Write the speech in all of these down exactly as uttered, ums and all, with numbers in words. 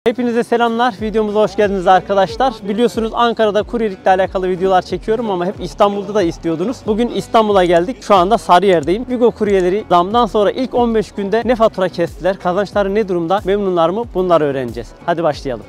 Hepinize selamlar. Videomuza hoş geldiniz arkadaşlar. Biliyorsunuz Ankara'da kuryelikle alakalı videolar çekiyorum ama hep İstanbul'da da istiyordunuz. Bugün İstanbul'a geldik. Şu anda Sarıyer'deyim. Vigo kuryeleri zamdan sonra ilk on beş günde ne fatura kestiler? Kazançları ne durumda? Memnunlar mı? Bunları öğreneceğiz. Hadi başlayalım.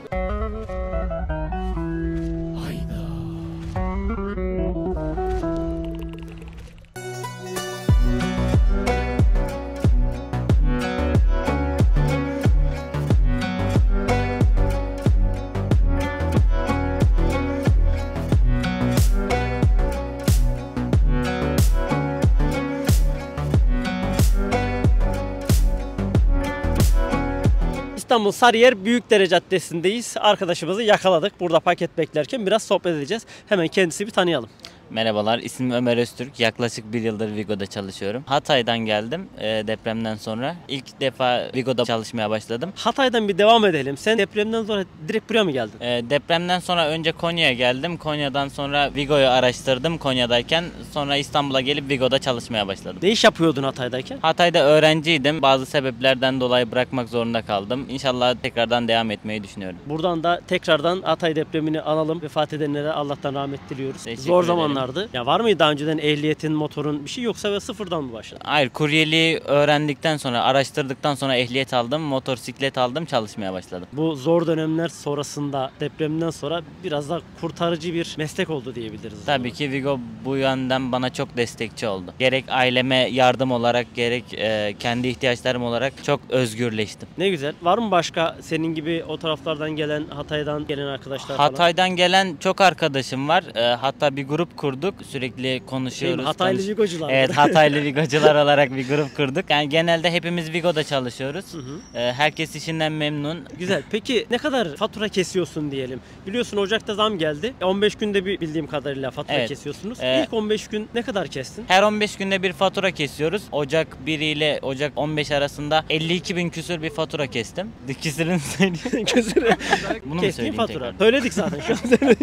İstanbul Sarıyer Büyükdere Caddesi'ndeyiz. Arkadaşımızı yakaladık. Burada paket beklerken biraz sohbet edeceğiz. Hemen kendisi bir tanıyalım. Merhabalar, ismim Ömer Öztürk. Yaklaşık bir yıldır Vigo'da çalışıyorum. Hatay'dan geldim e, depremden sonra. İlk defa Vigo'da çalışmaya başladım. Hatay'dan bir devam edelim. Sen depremden sonra direkt buraya mı geldin? E, depremden sonra önce Konya'ya geldim. Konya'dan sonra Vigo'yu araştırdım Konya'dayken. Sonra İstanbul'a gelip Vigo'da çalışmaya başladım. Ne iş yapıyordun Hatay'dayken? Hatay'da öğrenciydim. Bazı sebeplerden dolayı bırakmak zorunda kaldım. İnşallah tekrardan devam etmeyi düşünüyorum. Buradan da tekrardan Hatay depremini analım. Vefat edenlere Allah'tan rahmet diliyoruz. Teşekkür Zor ederim. zamanlar. Ya var mıydı daha önceden ehliyetin, motorun bir şey yoksa ve sıfırdan mı başladın? Hayır, kuryeliği öğrendikten sonra, araştırdıktan sonra ehliyet aldım, motosiklet aldım, çalışmaya başladım. Bu zor dönemler sonrasında, depremden sonra biraz da kurtarıcı bir meslek oldu diyebiliriz. Tabii ki Vigo bu yönden bana çok destekçi oldu. Gerek aileme yardım olarak, gerek e, kendi ihtiyaçlarım olarak çok özgürleştim. Ne güzel. Var mı başka senin gibi o taraflardan gelen, Hatay'dan gelen arkadaşlar falan? Hatay'dan gelen çok arkadaşım var. E, hatta bir grup kurduk. Sürekli konuşuyoruz. Değil, Hataylı konuş... Vigocular. Evet, Hataylı Vigocular olarak bir grup kurduk. Yani genelde hepimiz Vigo'da çalışıyoruz. Hı hı. E, herkes işinden memnun. Güzel. Peki ne kadar fatura kesiyorsun diyelim? Biliyorsun Ocak'ta zam geldi. on beş günde bir bildiğim kadarıyla fatura evet. kesiyorsunuz. Ee, İlk on beş gün ne kadar kestin? Her on beş günde bir fatura kesiyoruz. Ocak bir ile Ocak on beş arasında elli iki bin küsür bir fatura kestim. Küsürünü söyleyeyim. Küsürü. Bunu mu Kestiğin söyleyeyim fatura. tekrar? Söyledik zaten şu an.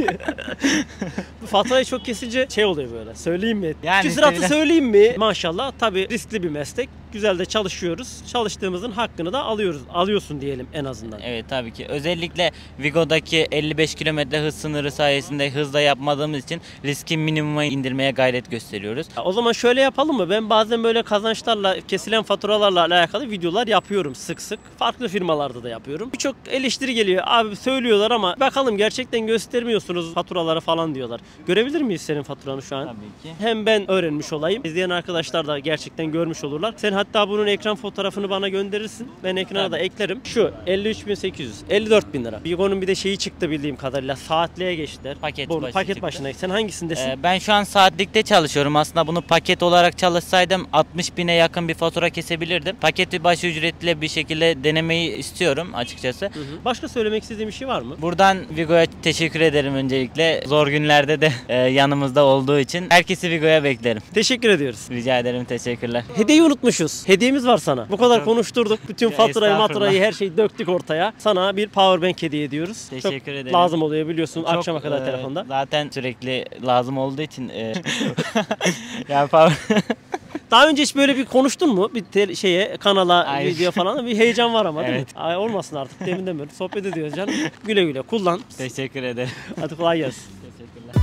Bu faturayı çok kesince şey oluyor böyle. Söyleyeyim mi? Yani Küsuratı söyle. söyleyeyim mi? Maşallah tabii riskli bir meslek. Güzel de çalışıyoruz. Çalıştığımızın hakkını da alıyoruz. Alıyorsun diyelim en azından. Evet, tabii ki. Özellikle Vigo'daki elli beş kilometre hız sınırı sayesinde hızla yapmadığımız için riski minimuma indirmeye gayret gösteriyoruz. O zaman şöyle yapalım mı? Ben bazen böyle kazançlarla, kesilen faturalarla alakalı videolar yapıyorum sık sık. Farklı firmalarda da yapıyorum. Birçok eleştiri geliyor. Abi söylüyorlar ama bakalım gerçekten göstermiyorsunuz faturaları falan diyorlar. Görebilir miyiz senin faturanı şu an? Tabii ki. Hem ben öğrenmiş olayım. İzleyen arkadaşlar da gerçekten görmüş olurlar. Sen hatta bunun ekran fotoğrafını bana gönderirsin. Ben ekrana Tabii. da eklerim. Şu elli üç bin sekiz yüz, elli dört bin lira. Vigo'nun bir de şeyi çıktı bildiğim kadarıyla. Saatliğe geçtiler. Paket, Bunu, başı paket çıktı. başına. Sen hangisindesin? Ee, ben şu an saatlikte çalışıyorum. Aslında bunu paket olarak çalışsaydım altmış bine yakın bir fatura kesebilirdim. Paketi başı ücretle bir şekilde denemeyi istiyorum açıkçası. Hı hı. Başka söylemek istediğim bir şey var mı? Buradan Vigo'ya teşekkür ederim öncelikle. Zor günlerde de e, yanımızda olduğu için. Herkesi Vigo'ya beklerim. Teşekkür ediyoruz. Rica ederim, teşekkürler. Hediyeyi unutmuşuz. Hediyemiz var sana. Bu kadar konuşturduk. Bütün faturayı, maturayı, her şeyi döktük ortaya. Sana bir powerbank hediye ediyoruz. Teşekkür Çok ederim. lazım oluyor biliyorsun Çok, akşama kadar e, telefonda. Zaten sürekli lazım olduğu için e, yani power... Daha önce hiç böyle bir konuştun mu? Bir te- şeye, kanala, Ay. video falan bir heyecan var ama değil Evet. mi? Ay, olmasın artık deminden beri sohbet ediyoruz canım. Güle güle kullan. Teşekkür ederim. Hadi kolay gelsin. Teşekkürler.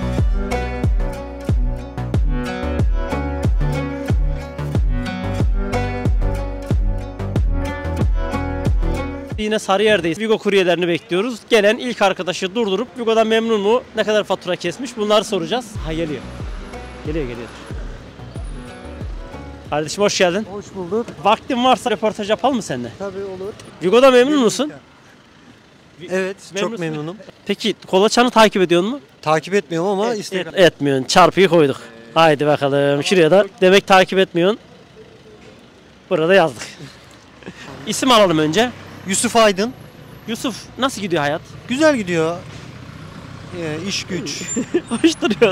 Yine Sarıyer'deyiz. Vigo kuryelerini bekliyoruz. Gelen ilk arkadaşı durdurup Vigo'dan memnun mu? Ne kadar fatura kesmiş? Bunları soracağız. Ha geliyor. Geliyor geliyor. Kardeşim hoş geldin. Hoş bulduk. Vaktin varsa röportaj yapalım mı seninle? Tabii olur. Vigo'da memnun musun? Evet, Memnunsun. çok memnunum. Peki Kolaçan'ı takip ediyor musun? Takip etmiyorum ama Et, Instagram. et- etmiyorsun. Çarpıyı koyduk. Haydi bakalım. Şuraya da demek takip etmiyorsun. Burada yazdık. İsim alalım önce. Yusuf Aydın. Yusuf nasıl gidiyor hayat? Güzel gidiyor. Ee, iş güç. Hoş duruyorsun.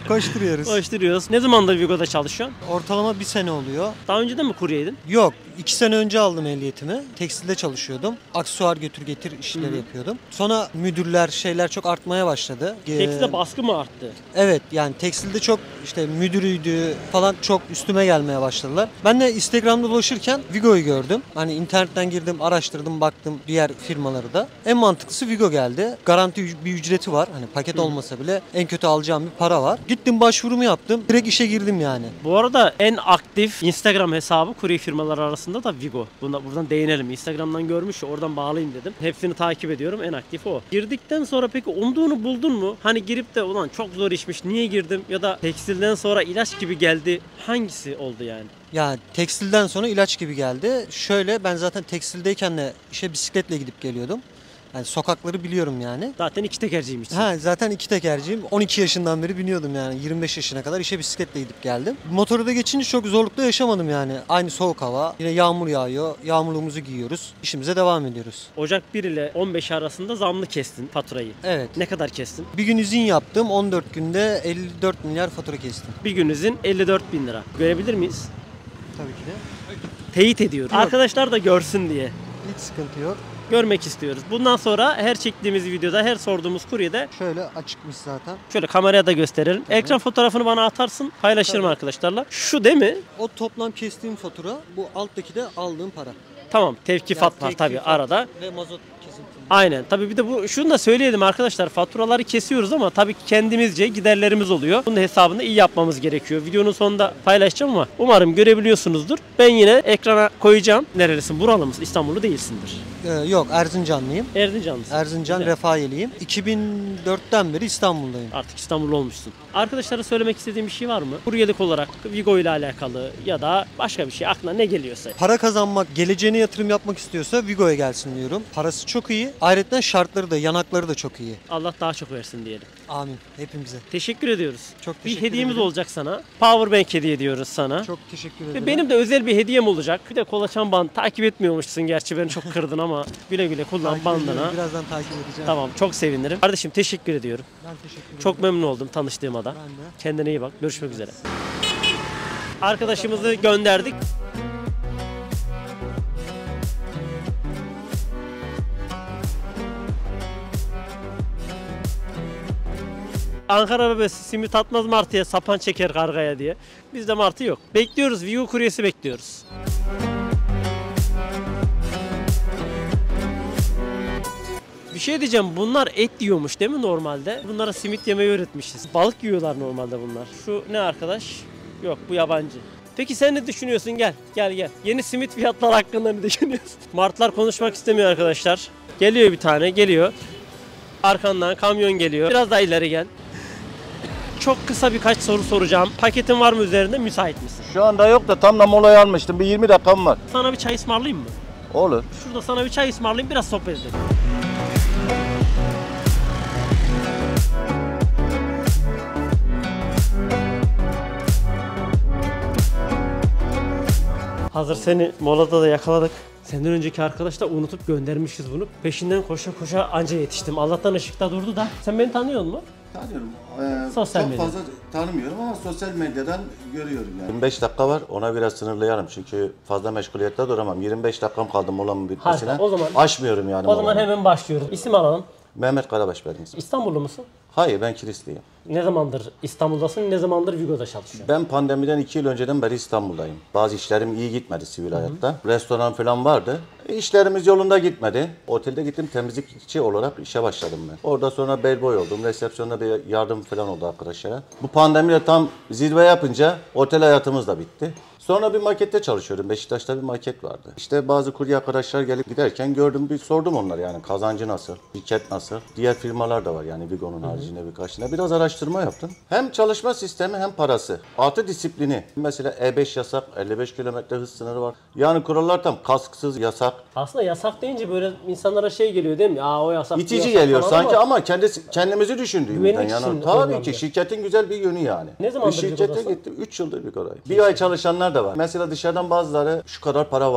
Koşturuyoruz. Koşturuyoruz. Ne zamandır Vigo'da çalışıyorsun? Ortalama bir sene oluyor. Daha önceden mi kuryeydin? Yok, iki sene önce aldım ehliyetimi. Tekstilde çalışıyordum. Aksesuar götür getir işleri yapıyordum. Sonra müdürler, şeyler çok artmaya başladı. Tekstilde Ee, baskı mı arttı? Evet, yani tekstilde çok işte müdürüydü falan çok üstüme gelmeye başladılar. Ben de Instagram'da dolaşırken Vigo'yu gördüm. Hani internetten girdim, araştırdım, baktım diğer firmaları da. En mantıklısı Vigo geldi. Garanti üc- bir ücreti var. Hani paket olmasa bile en kötü alacağım bir para var. Gittim başvurumu yaptım. Direkt işe girdim yani. Bu arada en aktif Instagram hesabı kurye firmaları arasında da Vigo. Buna, buradan değinelim. Instagram'dan görmüş ya, oradan bağlayayım dedim. Hepsini takip ediyorum. En aktif o. Girdikten sonra peki umduğunu buldun mu? Hani girip de ulan çok zor işmiş niye girdim? Ya da tekstilden sonra ilaç gibi geldi. Hangisi oldu yani? Ya tekstilden sonra ilaç gibi geldi. Şöyle ben zaten tekstildeyken de işe bisikletle gidip geliyordum. Yani sokakları biliyorum yani. Zaten iki tekerciymişsin. Ha, zaten iki tekerciyim. on iki yaşından beri biniyordum yani. yirmi beş yaşına kadar işe bisikletle gidip geldim. Motoru da geçince çok zorlukla yaşamadım yani. Aynı soğuk hava. Yine yağmur yağıyor. Yağmurluğumuzu giyiyoruz. İşimize devam ediyoruz. Ocak bir ile on beş arasında zamlı kestin faturayı. Evet. Ne kadar kestin? Bir gün izin yaptım. on dört günde elli dört milyar fatura kestim. Bir gün izin elli dört bin lira. Görebilir miyiz? Tabii ki de. Teyit ediyorum. Yok. Arkadaşlar da görsün diye. Hiç sıkıntı yok. Görmek istiyoruz. Bundan sonra her çektiğimiz videoda, her sorduğumuz kuryede Şöyle açıkmış zaten. şöyle kameraya da gösterelim. Ekran fotoğrafını bana atarsın, paylaşırım Tabii. arkadaşlarla. Şu değil mi? O toplam kestiğim fatura, bu alttaki de aldığım para. Tamam, tevkifat Yani var tabii tevkifat arada. Ve mazot kesinti. Aynen. Tabii bir de bu şunu da söyleyelim arkadaşlar. Faturaları kesiyoruz ama tabii ki kendimizce giderlerimiz oluyor. Bunun hesabını iyi yapmamız gerekiyor. Videonun sonunda paylaşacağım ama umarım görebiliyorsunuzdur. Ben yine ekrana koyacağım. Nerelisin? Buralı mısın? İstanbullu değilsindir. Ee, yok, Erzincanlıyım. Erzincanlısın. Erzincan Güzel. Refahiyeliyim. iki bin dörtten beri İstanbul'dayım. Artık İstanbullu olmuşsun. Arkadaşlara söylemek istediğim bir şey var mı? Kuryelik olarak Vigo ile alakalı ya da başka bir şey aklına ne geliyorsa. Para kazanmak, geleceğine yatırım yapmak istiyorsa Vigo'ya gelsin diyorum. Parası çok iyi. Ayrıca şartları da, yanakları da çok iyi. Allah daha çok versin diyelim. Amin. Hepimize. Teşekkür ediyoruz. Çok Bir teşekkür hediyemiz ederim. olacak sana. Powerbank hediye ediyoruz sana. Çok teşekkür Ve ederim. benim de özel bir hediyem olacak. Bir de kolaçan band takip etmiyormuşsun gerçi beni çok kırdın ama güle güle kullan Takip bandını. ediyorum, birazdan takip edeceğim. Tamam çok sevinirim. Kardeşim teşekkür ediyorum. Ben teşekkür ederim. Çok memnun oldum tanıştığıma da. Ben de. Kendine iyi bak. Görüşmek üzere. Arkadaşımızı gönderdik. Ankara bebesi simit atmaz martıya, sapan çeker kargaya diye. Bizde martı yok. Bekliyoruz. Vigo kuryesi bekliyoruz. Bir şey diyeceğim. Bunlar et yiyormuş değil mi normalde? Bunlara simit yemeyi öğretmişiz. Balık yiyorlar normalde bunlar. Şu ne arkadaş? Yok bu yabancı. Peki sen ne düşünüyorsun? Gel. Gel gel. Yeni simit fiyatları hakkında ne düşünüyorsun? Martlar konuşmak istemiyor arkadaşlar. Geliyor bir tane. Geliyor. Arkandan kamyon geliyor. Biraz daha ileri gel. Çok kısa birkaç soru soracağım. Paketin var mı üzerinde? Müsait misin? Şu anda yok da tam da molayı almıştım. Bir yirmi dakikam var. Sana bir çay ısmarlayayım mı? Olur. Şurada sana bir çay ısmarlayayım. Biraz sohbet edelim. Hazır seni molada da yakaladık. Senden önceki arkadaş da unutup göndermişiz bunu. Peşinden koşa koşa anca yetiştim. Allah'tan ışıkta durdu da. Sen beni tanıyor musun? Tanıyorum. Ee, Sosyal çok medya. fazla tanımıyorum ama sosyal medyadan görüyorum yani. yirmi beş dakika var. Ona biraz sınırlayarım çünkü fazla meşguliyette duramam. yirmi beş dakikam kaldı molamın bitmesine. Harika, o zaman- Aşmıyorum yani O zaman molamı. hemen başlıyoruz. İsim alalım. Mehmet Karabaş benim ismim. İstanbullu musun? Hayır, ben Kilisliyim. Ne zamandır İstanbul'dasın, ne zamandır Vigo'da çalışıyorsun? Ben pandemiden iki yıl önceden beri İstanbul'dayım. Bazı işlerim iyi gitmedi sivil hayatta. Restoran falan vardı. İşlerimiz yolunda gitmedi. Otelde gittim, temizlikçi olarak işe başladım ben. Orada sonra bellboy oldum. Resepsiyonda bir yardım falan oldu arkadaşlara. Bu pandemiyle tam zirve yapınca otel hayatımız da bitti. Sonra bir makette çalışıyordum. Beşiktaş'ta bir maket vardı. İşte bazı kurye arkadaşlar gelip giderken gördüm, bir sordum onlara yani kazancı nasıl, şirket nasıl. Diğer firmalar da var yani Vigo'nun haricinde birkaç tane. Biraz araştırma yaptım. Hem çalışma sistemi hem parası. Artı disiplini. Mesela E beş yasak, elli beş kilometre hız sınırı var. Yani kurallar tam kasksız yasak. Aslında yasak deyince böyle insanlara şey geliyor değil mi? Aa o yasak. bu İtici yasak geliyor falan sanki ama ama kendisi, kendimizi düşündüğümüzden Güvenlik yani. için Tabii önemli. ki şirketin güzel bir yönü yani. Ne zamandır Bir şirkete Vigo'dasın? gittim üç yıldır Vigo'dayım. Bir ay çalışanlar da var. Mesela dışarıdan bazıları şu kadar para varmış.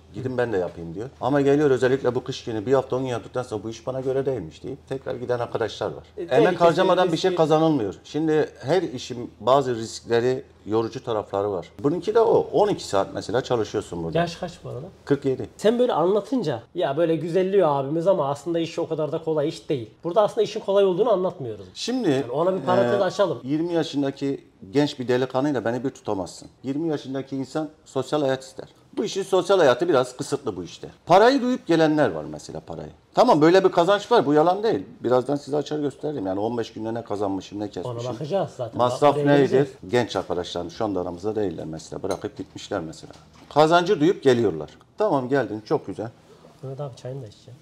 Gidin ben de yapayım diyor. Ama geliyor özellikle bu kış günü bir hafta on gün yaptıktan sonra bu iş bana göre değilmiş deyip tekrar giden arkadaşlar var. E, Emek tehlikesi, harcamadan bir şey riski- kazanılmıyor. Şimdi her işin bazı riskleri, yorucu tarafları var. Bununki de o. on iki saat mesela çalışıyorsun burada. Yaş kaç bu arada? kırk yedi. Sen böyle anlatınca ya böyle güzelliyor abimiz ama aslında iş o kadar da kolay iş değil. Burada aslında işin kolay olduğunu anlatmıyoruz. Şimdi Ona bir parantez e, açalım. yirmi yaşındaki genç bir delikanlıyla beni bir tutamazsın. yirmi yaşındaki insan sosyal hayat ister. Bu işin sosyal hayatı biraz kısıtlı bu işte. Parayı duyup gelenler var mesela parayı. Tamam böyle bir kazanç var bu yalan değil. Birazdan size açar gösteririm. Yani on beş günde ne kazanmışım ne kesmişim. Ona bakacağız zaten. Masraf Oraya neydi? geleceğiz. Genç arkadaşlar şu anda aramızda değiller mesela. Bırakıp gitmişler mesela. Kazancı duyup geliyorlar. Tamam geldin çok güzel. Mehmet abi çayını da içeceğim.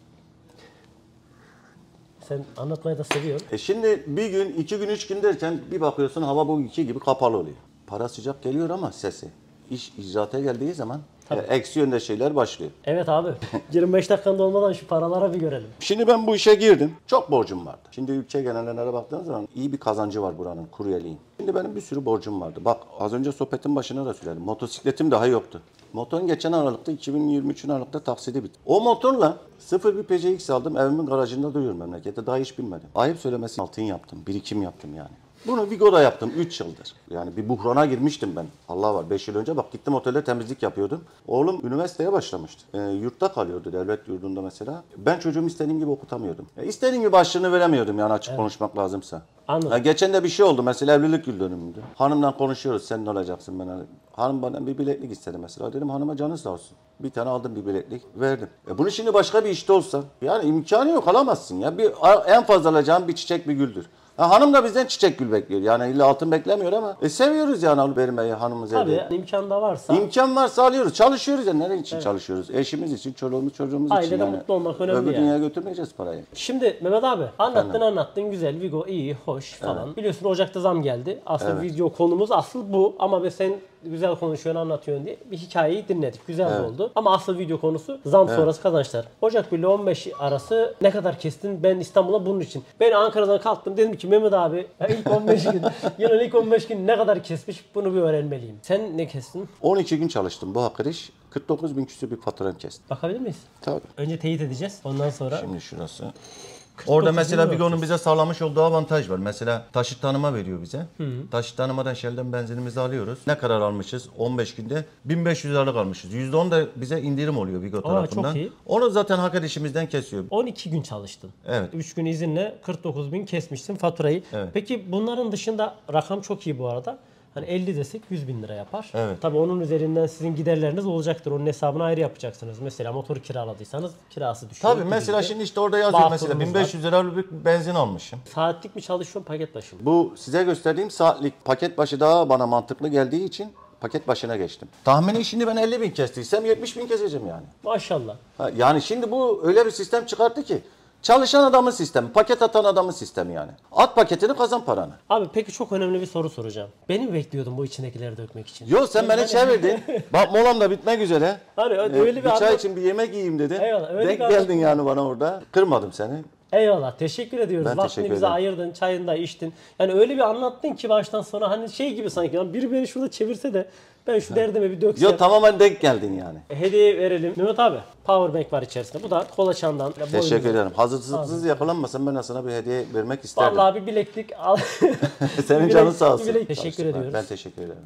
Sen anlatmayı da seviyorsun. E şimdi bir gün, iki gün, üç gün derken bir bakıyorsun hava bu iki gibi kapalı oluyor. Para sıcak geliyor ama sesi. İş icraata geldiği zaman e, eksi yönde şeyler başlıyor. Evet abi. yirmi beş dakikanda olmadan şu paralara bir görelim. Şimdi ben bu işe girdim. Çok borcum vardı. Şimdi ülke genelenlere baktığınız zaman iyi bir kazancı var buranın kuryeliğin. Şimdi benim bir sürü borcum vardı. Bak az önce sohbetin başına da söyledim. Motosikletim daha yoktu. Motorun geçen Aralık'ta iki bin yirmi üçün Aralık'ta taksidi bitti. O motorla sıfır bir P C X aldım. Evimin garajında duruyorum memlekette. Daha hiç bilmedim. Ayıp söylemesi altın yaptım. Birikim yaptım yani. Bunu Vigo'da yaptım üç yıldır. Yani bir buhrana girmiştim ben. Allah var beş yıl önce bak gittim otelde temizlik yapıyordum. Oğlum üniversiteye başlamıştı. E, yurtta kalıyordu devlet yurdunda mesela. Ben çocuğumu istediğim gibi okutamıyordum. E, istediğim gibi başlığını veremiyordum yani açık konuşmak lazımsa. Anladım. Ya geçen de bir şey oldu mesela evlilik yıl dönümüydü. Hanımla konuşuyoruz sen ne olacaksın ben. Hanım bana bir bileklik istedi mesela. Dedim hanıma canı sağ olsun. Bir tane aldım bir bileklik verdim. E bunu şimdi başka bir işte olsa yani imkanı yok alamazsın ya. Bir, en fazla alacağım bir çiçek bir güldür. Ha, hanım da bizden çiçek gül bekliyor. Yani illa altın beklemiyor ama e, seviyoruz yani alıp vermeyi hanımız Tabii evde. imkan da varsa İmkan varsa alıyoruz. Çalışıyoruz ya. Nereye için çalışıyoruz? Eşimiz için, çoluğumuz, çocuğumuz Ailede için. Yani. mutlu olmak önemli Öbür yani. dünyaya götürmeyeceğiz parayı. Şimdi Mehmet abi anlattın anlattın güzel Vigo iyi hoş falan. Biliyorsun Ocak'ta zam geldi. Aslında video konumuz asıl bu ama be sen güzel konuşuyorsun anlatıyorsun diye bir hikayeyi dinledik. Güzel de oldu. Ama asıl video konusu zam sonrası kazançlar. Ocak bir ile on beş arası ne kadar kestin? Ben İstanbul'a bunun için. Ben Ankara'dan kalktım dedim ki Mehmet abi ya ilk on beş gün yılın ilk on beş gün ne kadar kesmiş bunu bir öğrenmeliyim. Sen ne kestin? on iki gün çalıştım bu arkadaş. kırk dokuz bin küsur bir faturam kesti. Bakabilir miyiz? Tabii. Önce teyit edeceğiz. Ondan sonra Şimdi şurası. Orada mesela bin Vigo'nun bize sağlamış olduğu avantaj var. Mesela taşıt tanıma veriyor bize. Taşıt tanımadan Shell'den benzinimizi alıyoruz. Ne kadar almışız? on beş günde bin beş yüz liralık almışız. yüzde on da bize indirim oluyor Vigo tarafından. çok iyi. Onu zaten hak edişimizden kesiyor. on iki gün çalıştın. Evet. üç gün izinle kırk dokuz bin kesmişsin faturayı. Evet. Peki bunların dışında rakam çok iyi bu arada. Hani elli desek yüz bin lira yapar. Evet. Tabii onun üzerinden sizin giderleriniz olacaktır. Onun hesabını ayrı yapacaksınız. Mesela motoru kiraladıysanız kirası düşüyor. Tabii mesela Gibi. şimdi işte orada yazıyor Bağkurumuz mesela bin beş yüz liralık bir benzin almışım. Saatlik mi çalışıyorsun paket başı mı? Bu size gösterdiğim saatlik paket başı daha bana mantıklı geldiği için paket başına geçtim. Tahmini şimdi ben elli bin kestiysem yetmiş bin keseceğim yani. Maşallah. Ha, yani şimdi bu öyle bir sistem çıkarttı ki çalışan adamın sistemi, paket atan adamın sistemi yani. At paketini kazan paranı. Abi peki çok önemli bir soru soracağım. Beni mi bekliyordun bu içindekileri dökmek için? Yo sen beni çevirdin. Bak molam da bitmek üzere. Hani öyle Ee, bir bir çay anlat- için bir yemek yiyeyim dedin. Eyvallah, öyle Denk bir geldin yani bana orada. Kırmadım seni. Eyvallah. Teşekkür ediyoruz. Ben Vaktini teşekkür bize ederim. ayırdın. Çayını da içtin. Yani öyle bir anlattın ki baştan sona hani şey gibi sanki. Yani biri beni şurada çevirse de ben şu derdime bir döksem. Yo tamamen denk geldin yani. Hediye verelim. Mehmet abi powerbank var içerisinde. Bu da kolaçandan. Teşekkür ederim. Hazırsız yakalanmasam ben sana bir hediye vermek isterdim. Vallahi bir bileklik al. Senin Bir canın bilek- sağ olsun. bir bilek- Teşekkür Sağ olsun. ediyoruz. Ben teşekkür ederim.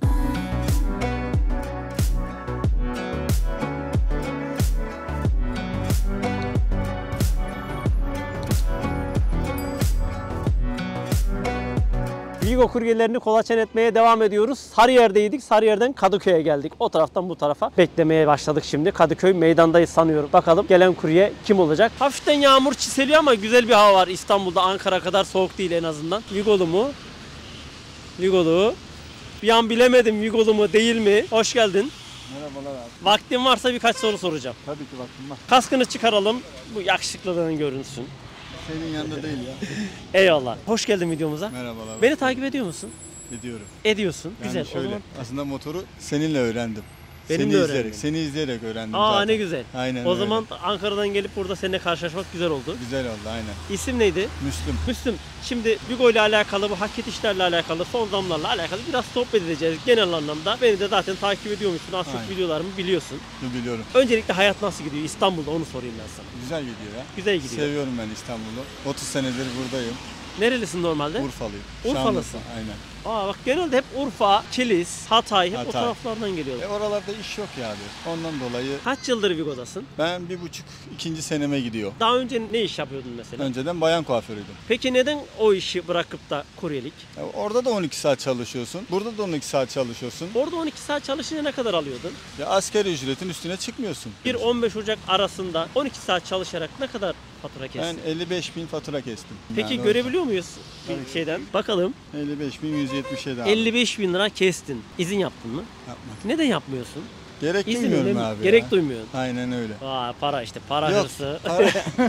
Vigo kuryelerini kolaçan etmeye devam ediyoruz. Sarıyer'deydik. Sarıyer'den Kadıköy'e geldik. O taraftan bu tarafa beklemeye başladık şimdi. Kadıköy meydandayız sanıyorum. Bakalım gelen kurye kim olacak? Hafiften yağmur çiseliyor ama güzel bir hava var. İstanbul'da Ankara kadar soğuk değil en azından. Vigolu mu? Vigolu. Bir an bilemedim Vigolu mu değil mi? Hoş geldin. Merhabalar abi. Vaktin varsa birkaç soru soracağım. Tabii ki vaktim var. Kaskını çıkaralım. Bu yakışıklılığın görünsün. Senin yanında değil ya. Eyvallah. Hoş geldin videomuza. Merhabalar. Beni takip ediyor musun? ediyorum. Ediyorsun. Yani Güzel. şöyle, O zaman aslında motoru seninle öğrendim. Benim seni de izleyerek, öğrendim. seni izleyerek öğrendim Aa zaten. ne güzel. Aynen O öyle. zaman Ankara'dan gelip burada seninle karşılaşmak güzel oldu. Güzel oldu aynen. İsim neydi? Müslüm. Müslüm. Şimdi Vigo ile alakalı, bu hak edişlerle alakalı, son zamlarla alakalı biraz sohbet edeceğiz genel anlamda. Beni de zaten takip ediyormuşsun. Az çok Aynen. videolarımı biliyorsun. Biliyorum. Öncelikle hayat nasıl gidiyor İstanbul'da, onu sorayım ben sana. Güzel gidiyor ya. Güzel gidiyor. Seviyorum ben İstanbul'u. otuz senedir buradayım. Nerelisin normalde? Urfalıyım. Urfalısın. Şanlıurfa, aynen. Aa bak genelde hep Urfa, Kilis, Hatay hep o Hatay. taraflardan geliyorlar. E oralarda iş yok ya abi. Ondan dolayı Kaç yıldır Vigo'dasın? ben bir buçuk ikinci seneme gidiyor. Daha önce ne iş yapıyordun mesela? Önceden bayan kuaförüydüm. Peki neden o işi bırakıp da kuryelik? Ya orada da on iki saat çalışıyorsun. Burada da on iki saat çalışıyorsun. Orada on iki saat çalışınca ne kadar alıyordun? Ya asgari ücretin üstüne çıkmıyorsun. bir on beş Ocak arasında on iki saat çalışarak ne kadar fatura kestin? Ben elli beş bin fatura kestim. Peki Yani görebiliyor muyuz bir Tabii ki. şeyden? Bakalım. elli beş bin yüz yetmiş yedi abi. elli beş bin lira kestin. İzin yaptın mı? Yapma. Neden yapmıyorsun? Gerek İzin duymuyorum önemli. abi Gerek ya. duymuyorsun. Aynen öyle. Aa para işte para Yok, hırsı. para-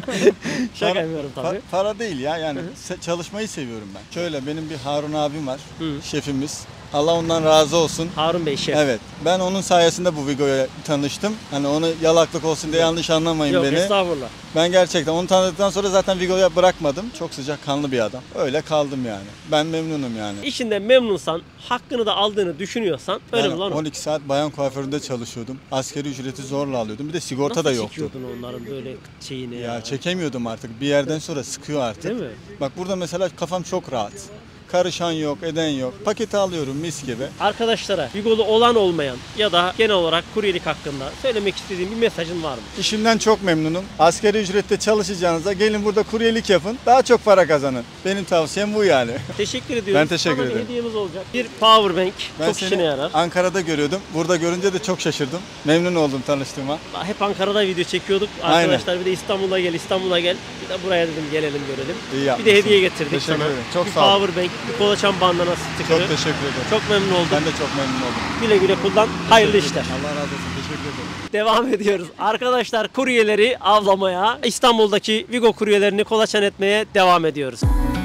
Şaka para- yapıyorum tabii. Pa- para değil ya yani Hı hı. se- çalışmayı seviyorum ben. Şöyle benim bir Harun abim var. Hı. Şefimiz. Allah ondan razı olsun. Harun Bey şef. Evet. Ben onun sayesinde bu Vigo'ya tanıştım. Hani onu yalaklık olsun diye yanlış anlamayın Yok beni. estağfurullah. Ben gerçekten onu tanıdıktan sonra zaten Vigo'ya bırakmadım. Çok sıcakkanlı bir adam. Öyle kaldım yani. Ben memnunum yani. İşinden memnunsan, hakkını da aldığını düşünüyorsan önemli Ben olan o. on iki saat bayan kuaföründe çalışıyordum. Asgari ücreti zorla alıyordum. Bir de sigorta Nasıl da yoktu. çekiyordun onların böyle şeyini ya? Ya çekemiyordum artık. Bir yerden sonra sıkıyor artık. Değil mi? Bak burada mesela kafam çok rahat. Karışan yok, eden yok. Paketi alıyorum mis gibi. Arkadaşlara Vigolu olan olmayan ya da genel olarak kuryelik hakkında söylemek istediğin bir mesajın var mı? İşimden çok memnunum. Asgari ücrette çalışacağınıza gelin burada kuryelik yapın. Daha çok para kazanın. Benim tavsiyem bu yani. Teşekkür ediyorum. Ben teşekkür Sana bir ederim. hediyemiz olacak. Bir power bank. Ben Çok seni işine yarar. Ankara'da görüyordum. Burada görünce de çok şaşırdım. Memnun oldum tanıştığıma. Hep Ankara'da video çekiyorduk. Aynen. Arkadaşlar bir de İstanbul'a gel, İstanbul'a gel. Bir de buraya dedim gelelim görelim. İyi Bir yapmışsın. de hediye getirdik Teşekkür sana. ederim. Çok bir sağ ol. power bank, bir kolaçan bandana sticker'ı. Çok teşekkür ederim. Çok memnun oldum. Ben de çok memnun oldum. Güle güle kullan. Hayırlı işler. Allah razı olsun. Teşekkür ederim. Devam ediyoruz. Arkadaşlar kuryeleri avlamaya, İstanbul'daki Vigo kuryelerini kolaçan etmeye devam ediyoruz.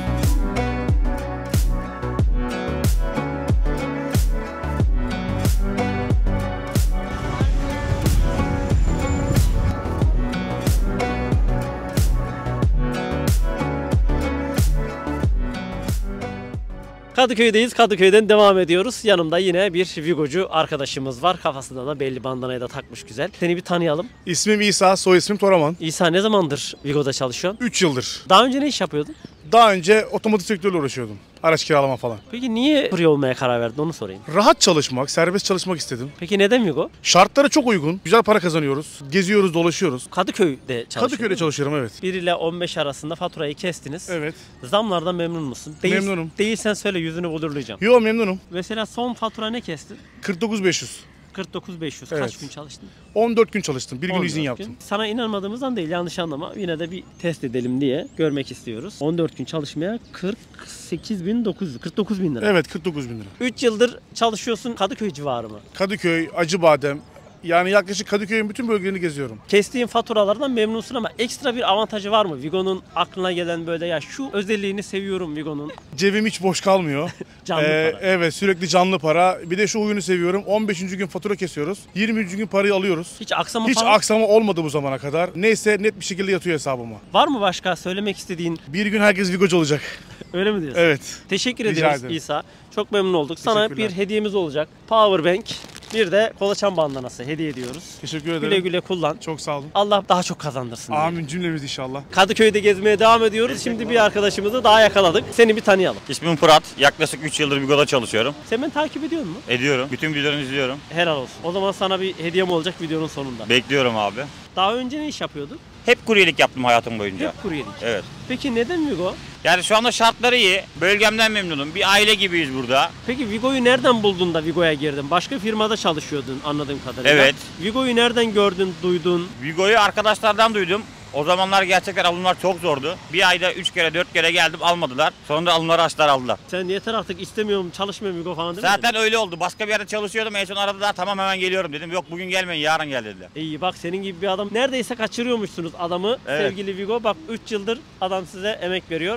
Kadıköy'deyiz. Kadıköy'den devam ediyoruz. Yanımda yine bir Vigocu arkadaşımız var. Kafasında da belli bandanayı da takmış güzel. Seni bir tanıyalım. İsmim İsa, soy ismim Toraman. İsa ne zamandır Vigo'da çalışıyorsun? üç yıldır. Daha önce ne iş yapıyordun? Daha önce otomotiv sektörüyle uğraşıyordum. Araç kiralama falan. Peki niye kurye olmaya karar verdin onu sorayım. Rahat çalışmak, serbest çalışmak istedim. Peki neden Vigo? Şartları çok uygun. Güzel para kazanıyoruz. Geziyoruz, dolaşıyoruz. Kadıköy'de çalışıyorsun. Kadıköy'de çalışıyorum, evet. bir ile on beş arasında faturayı kestiniz. Evet. Zamlardan memnun musun? Değil, Memnunum. Değilsen söyle yüzünü bulurlayacağım. Yo, memnunum. Mesela son fatura ne kestin? kırk dokuz bin beş yüz. kırk dokuz bin beş yüz. Kaç Evet. gün çalıştın? on dört gün çalıştım. Bir gün on izin dört yaptım. gün. Sana inanmadığımızdan değil, yanlış anlama. Yine de bir test edelim diye görmek istiyoruz. on dört gün çalışmaya kırk sekiz bin dokuz yüz, kırk dokuz bin lira. Evet, kırk dokuz bin lira. üç yıldır çalışıyorsun Kadıköy civarı mı? Kadıköy, Acıbadem. Yani yaklaşık Kadıköy'ün bütün bölgelerini geziyorum. Kestiğin faturalardan memnunsun ama ekstra bir avantajı var mı? Vigo'nun aklına gelen böyle ya şu özelliğini seviyorum Vigo'nun. Cebim hiç boş kalmıyor. Canlı Ee, para. Evet, sürekli canlı para. Bir de şu oyunu seviyorum. on beşinci gün fatura kesiyoruz. yirminci gün parayı alıyoruz. Hiç aksama Hiç falan aksama olmadı bu zamana kadar. Neyse, net bir şekilde yatıyor hesabıma. var mı başka söylemek istediğin? Bir gün herkes Vigocu olacak. Öyle mi diyorsun? Evet. Teşekkür Rica ediyoruz ederim. İsa. Çok memnun olduk. Sana Teşekkürler. bir hediyemiz olacak. Power bank, bir de kolaçan bandanası hediye ediyoruz. Teşekkür ederim. Güle güle kullan. Çok sağ olun. Allah daha çok kazandırsın. diye. Amin cümlemiz inşallah. Kadıköy'de gezmeye devam ediyoruz. Şimdi bir arkadaşımızı daha yakaladık. Seni bir tanıyalım. İsmim Fırat. Yaklaşık üç yıldır Vigo'da çalışıyorum. Sen beni takip ediyor musun? Ediyorum. Bütün videolarını izliyorum. Helal olsun. O zaman sana bir hediyem olacak videonun sonunda. Bekliyorum abi. Daha önce ne iş yapıyordun? Hep kuryelik yaptım hayatım boyunca. Hep kuryelik. Evet. Peki neden Vigo? Yani şu anda şartları iyi. Bölgemden memnunum. Bir aile gibiyiz burada. Peki Vigo'yu nereden buldun da Vigo'ya girdin? Başka firmada çalışıyordun anladığım kadarıyla. Evet. Vigo'yu nereden gördün, duydun? Vigo'yu arkadaşlardan duydum. O zamanlar gerçekten alımlar çok zordu. Bir ayda üç kere dört kere geldim almadılar. Sonunda alımları açtılar aldılar. Sen yeter artık istemiyorum, çalışmıyorum Vigo falan demedin Zaten mi? öyle oldu. Başka bir yerde çalışıyordum. En son aradılar. Tamam hemen geliyorum dedim. Yok bugün gelmeyin yarın gel dediler. İyi bak senin gibi bir adam neredeyse kaçırıyormuşsunuz adamı Evet. sevgili Vigo. Bak üç yıldır adam size emek veriyor.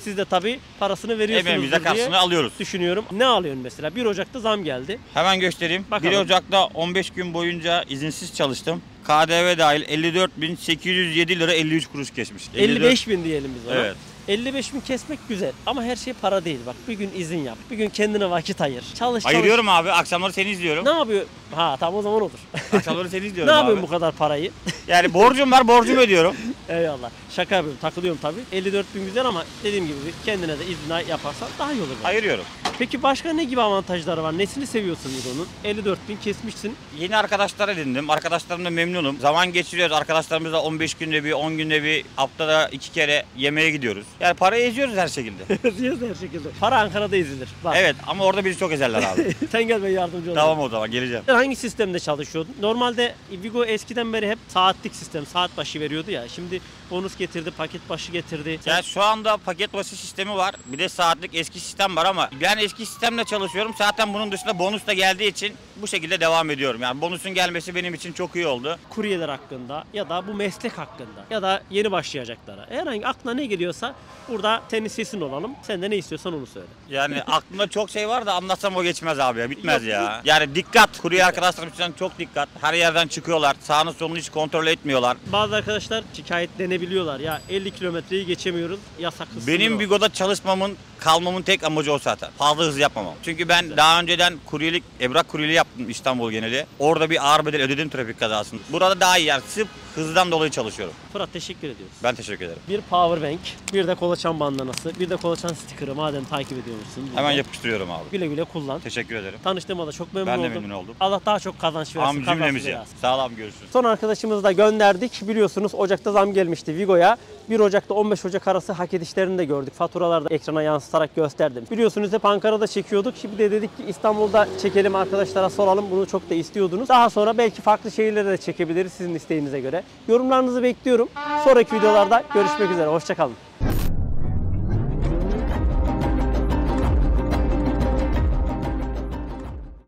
Siz de tabii parasını veriyorsunuz Emeğimize diye karşılığını alıyoruz. düşünüyorum. Ne alıyorsun mesela? bir Ocak'ta zam geldi. Hemen göstereyim. Bakalım. bir Ocak'ta on beş gün boyunca izinsiz çalıştım. K D V dahil elli dört bin sekiz yüz yedi lira elli üç kuruş geçmiş. elli beş bin diyelim biz ona. Evet. elli beş bin kesmek güzel ama her şey para değil bak. Bir gün izin yap. Bir gün kendine vakit ayır. Çalış çalış. Ayırıyorum abi. Akşamları seni izliyorum. Ne yapıyor? Ha tamam o zaman olur. Akşamları seni Ne izliyorum yapıyorsun abi. bu kadar parayı? Yani borcum var, borcumu ödüyorum. Eyvallah. Şaka yapıyorum. Takılıyorum tabii. elli dört bin güzel ama dediğim gibi kendine de izin yaparsan daha iyi olur. bence. Ayırıyorum. Peki başka ne gibi avantajları var? Nesini seviyorsun Vigo'nun? elli dört bin kesmişsin. Yeni arkadaşlar edindim. Arkadaşlarımla memnunum. Zaman geçiriyoruz. Arkadaşlarımızla on beş günde bir, on günde bir, haftada iki kere yemeğe gidiyoruz. Yani parayı eziyoruz her şekilde. Diyoruz her şekilde. Para Ankara'da ezilir. Bak. Evet ama orada bizi çok ezerler abi. Sen gel ben yardımcı olayım. Tamam o zaman geleceğim. Sen hangi sistemde çalışıyordun? Normalde Vigo eskiden beri hep saatlik sistem, saat başı veriyordu ya. Şimdi bonus getirdi, paket başı getirdi. Yani şu anda paket başı sistemi var. Bir de saatlik eski sistem var ama ben eski sistemle çalışıyorum. Zaten bunun dışında bonus da geldiği için bu şekilde devam ediyorum. Yani bonusun gelmesi benim için çok iyi oldu. Kuryeler hakkında ya da bu meslek hakkında ya da yeni başlayacaklara. Herhangi aklına ne geliyorsa burada senin sesin olalım. Sen de ne istiyorsan onu söyle. Yani aklımda çok şey var da anlatsam o geçmez abi ya. Bitmez Yok, ya. Yani dikkat. Kurye arkadaşlarım için çok dikkat. Her yerden çıkıyorlar. Sağını solunu hiç kontrol etmiyorlar. Bazı arkadaşlar şikayetlenebiliyorlar. Ya elli kilometreyi geçemiyoruz. Yasak hız Benim sınırı var. Vigo'da çalışmamın, kalmamın tek amacı o zaten. Fazla hız yapmamam. Çünkü ben daha önceden kuryelik, evrak kuryeliği yaptım İstanbul geneli. Orada bir ağır bedel ödedim trafik kazasında. Burada daha iyi yani. Sırf hızdan dolayı çalışıyorum. Fırat teşekkür ediyoruz. Ben teşekkür ederim. Bir power bank, bir de kolaçan bandanası, bir de kolaçan sticker'ı madem takip ediyormuşsun. Hemen yapıştırıyorum abi. Güle güle kullan. Teşekkür ederim. Tanıştığıma da çok memnun Ben de oldum. memnun oldum. Allah daha çok kazanç versin. Am kazasız cümlemize. belasız. Sağlam görüşürüz. Son arkadaşımızı da gönderdik. Biliyorsunuz Ocak'ta zam gelmişti Vigo'ya. bir Ocak'ta on beş Ocak arası hak edişlerini de gördük. Faturalarda ekrana yansıtarak gösterdim. Biliyorsunuz hep Ankara'da çekiyorduk. Şimdi de dedik ki İstanbul'da çekelim, arkadaşlara soralım. Bunu çok da istiyordunuz. Daha sonra belki farklı şehirlere de çekebiliriz sizin isteğinize göre. Yorumlarınızı bekliyorum. Sonraki videolarda görüşmek üzere. Hoşça kalın.